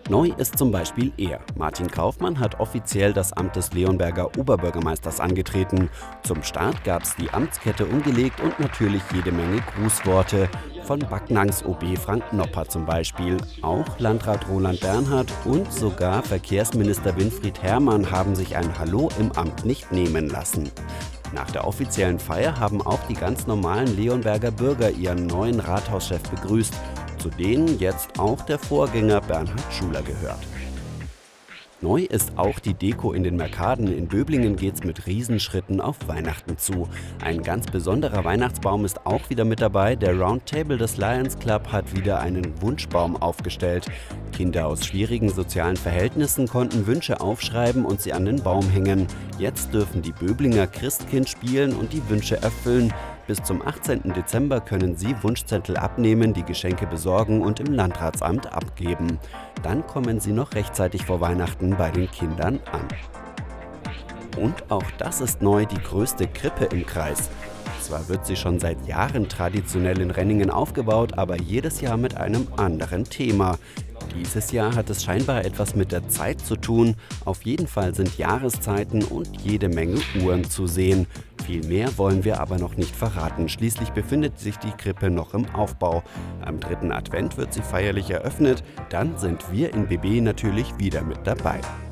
Neu ist zum Beispiel er. Martin Kaufmann hat offiziell das Amt des Leonberger Oberbürgermeisters angetreten. Zum Start gab es die Amtskette umgelegt und natürlich jede Menge Grußworte. Von Backnangs OB Frank Nopper zum Beispiel. Auch Landrat Roland Bernhard und sogar Verkehrsminister Winfried Herrmann haben sich ein Hallo im Amt nicht nehmen lassen. Nach der offiziellen Feier haben auch die ganz normalen Leonberger Bürger ihren neuen Rathauschef begrüßt, zu denen jetzt auch der Vorgänger Bernhard Schuler gehört. Neu ist auch die Deko in den Mercaden. In Böblingen geht's mit Riesenschritten auf Weihnachten zu. Ein ganz besonderer Weihnachtsbaum ist auch wieder mit dabei. Der Roundtable des Lions Club hat wieder einen Wunschbaum aufgestellt. Kinder aus schwierigen sozialen Verhältnissen konnten Wünsche aufschreiben und sie an den Baum hängen. Jetzt dürfen die Böblinger Christkind spielen und die Wünsche erfüllen. Bis zum 18. Dezember können Sie Wunschzettel abnehmen, die Geschenke besorgen und im Landratsamt abgeben. Dann kommen Sie noch rechtzeitig vor Weihnachten bei den Kindern an. Und auch das ist neu, die größte Krippe im Kreis. Zwar wird sie schon seit Jahren traditionell in Renningen aufgebaut, aber jedes Jahr mit einem anderen Thema. Dieses Jahr hat es scheinbar etwas mit der Zeit zu tun. Auf jeden Fall sind Jahreszeiten und jede Menge Uhren zu sehen. Viel mehr wollen wir aber noch nicht verraten. Schließlich befindet sich die Krippe noch im Aufbau. Am 3. Advent wird sie feierlich eröffnet. Dann sind wir in BB natürlich wieder mit dabei.